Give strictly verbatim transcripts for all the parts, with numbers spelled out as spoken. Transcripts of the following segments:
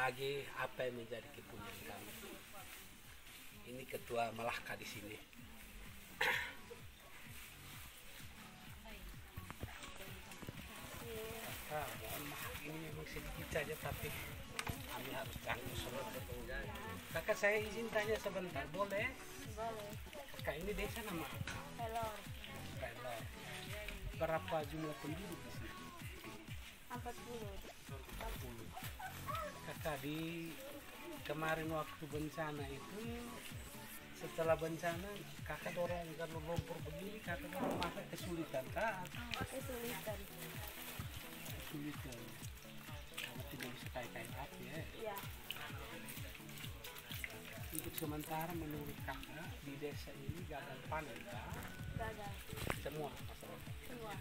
lagi apa yang menjadi kepunyaan kami. Ini ketua Malaka di sini. Kakak, mohon maaf ini memang sedikit saja tapi kami harus ganggu sebentar. Kakak saya izin tanya sebentar, boleh? Boleh. Kakak ini desa nama apa? Pelor. Pelor. Berapa jumlah penduduk di sini? empat puluh. empat puluh. Kakak di kemarin waktu bencana itu, setelah bencana kakak dorong kalau lumpur begini kakak dorong maka kesulitan kak? Kesulitan. Kesulitan karena tidak bisa kait-kait api ya. Iya. Untuk sementara menurut kakak di desa ini gagal panen kak? Gagal. Semua masalah. Semua.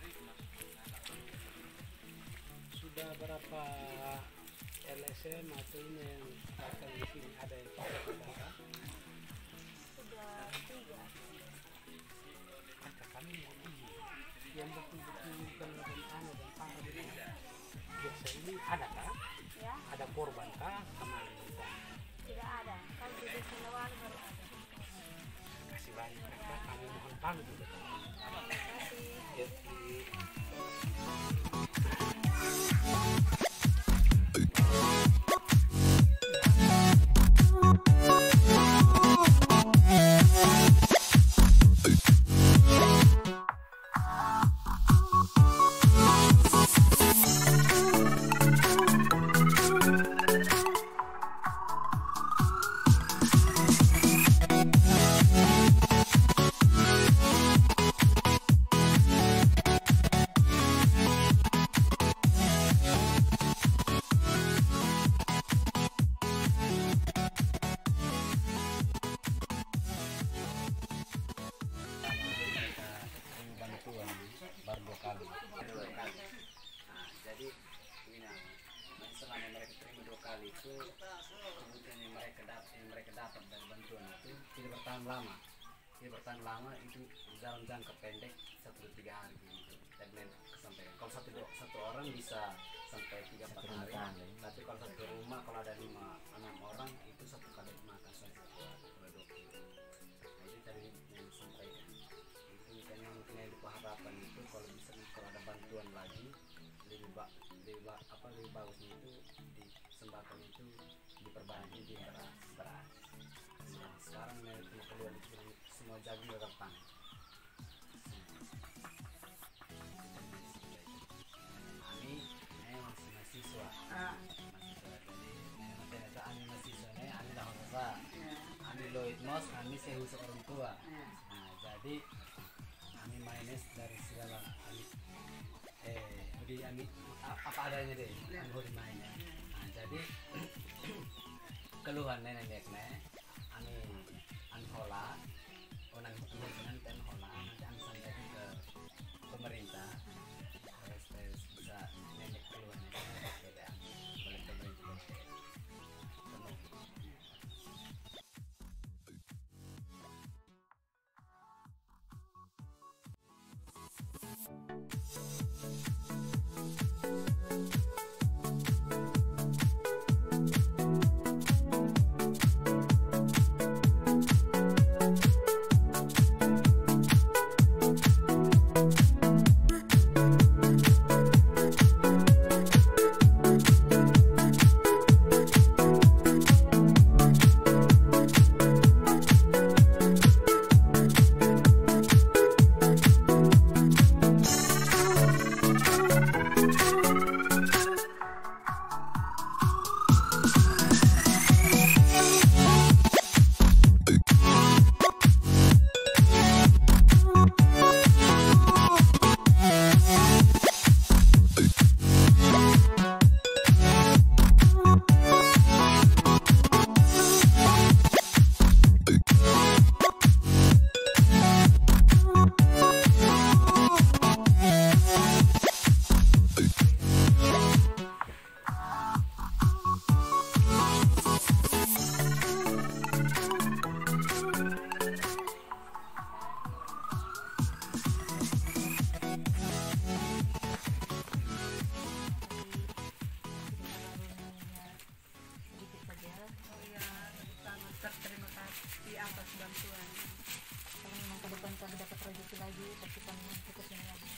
Sudah berapa L S M atau ini yang datang di sini ada yang pakai kakak? Sudah tiga. Kakak kami mau ini yang betul-betul kena bencana dan parah di desa ini ada kah? Ya. Ada korban kah kemarin bencana? Tidak ada. Kalau di desa Lewang baru ada. Kasih banyak kakak, kami mohon pamit juga. Terima kasih. Jadi baru dua kali. Dua kali. Nah, jadi ini nah, selama mereka terima dua kali itu kemudian yang mereka dapat yang mereka dapat dari bantuan itu tidak bertahan lama. Tidak bertahan lama itu dalam jangka pendek satu atau tiga hari gitu. Dan sampai kalau satu satu orang bisa sampai tiga empat hari. Tapi kalau satu rumah kalau ada lima enam orang itu satu kali makan saja produk itu. Nah, ini tadi yang sampaikan. Itu mungkin yang diharapkan itu kalau bisa kalau ada bantuan lagi lebih bak lebih bak, apa lebih bagusnya itu di sembako itu diperbanyak di beras beras. Nah, sekarang itu keluar di semua jagung gagal panen. Kami ini masih mahasiswa. Mahasiswa jadi nanti ada kami mahasiswa ini kami dah rasa. Kami loit mos kami sehusu orang tua. Nah jadi kami minus dari segala kami eh di kami apa adanya deh kami boleh mainnya. Nah jadi keluhan nenek nenek kami anhola orang dengan ten hola nanti kami sampaikan ke pemerintah supaya bisa nenek keluhannya beda oleh pemerintah. bantuan. Kalau memang ke depan kami dapat rezeki lagi, pasti kami ikut ini lagi.